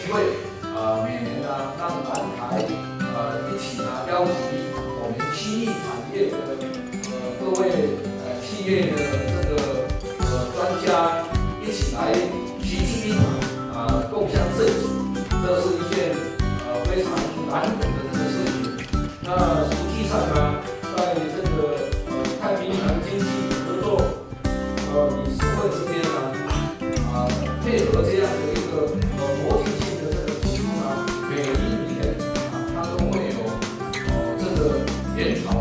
机会每年让南台一起邀集我们漆艺产业的各位企业的这个专家一起来齐聚一堂共襄盛举，这是一件非常难得的这个事情。那实际上在这个太平洋经济合作理事会这边配合这样的一个国际性的这个基金每一年它都会有这个研讨